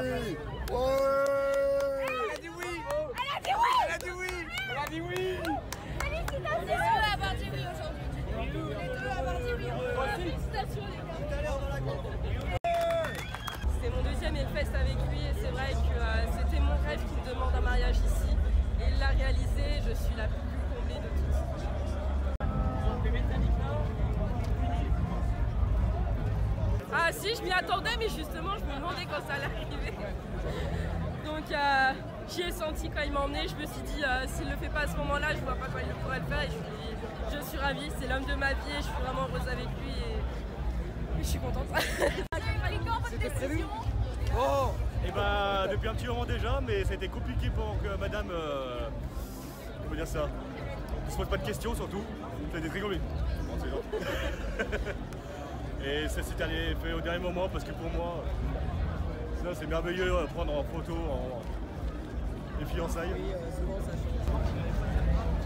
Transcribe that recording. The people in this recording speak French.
Elle a dit oui. Elle a dit oui. Elle a dit oui. Elle a dit oui. Félicitations. Les deux à avoir dit oui aujourd'hui. Les deux à avoir dit oui. Félicitations les gars. Tout à l'heure dans la cour. C'était mon deuxième Hellfest avec lui et c'est vrai que c'était mon rêve qu'il me demande un mariage ici. Et il l'a réalisé, je suis la plus comblée de toutes. Ah si, je m'y attendais, mais justement, je me demandais quand ça allait arriver. Donc j'y ai senti quand il m'a emmené, je me suis dit, s'il ne le fait pas à ce moment-là, je vois pas quand il pourrait le faire. Et je suis ravie, c'est l'homme de ma vie et je suis vraiment heureuse avec lui et je suis contente. C'était prévu. Oh. Et bah depuis un petit moment déjà, mais ça a été compliqué pour que madame, comment dire ça, ne se pose pas de questions surtout, ça a été très compliqué. Bon, c'est gentil. Et ça s'est fait au dernier moment parce que pour moi, c'est merveilleux prendre en photo les fiançailles. Oui, souvent ça change.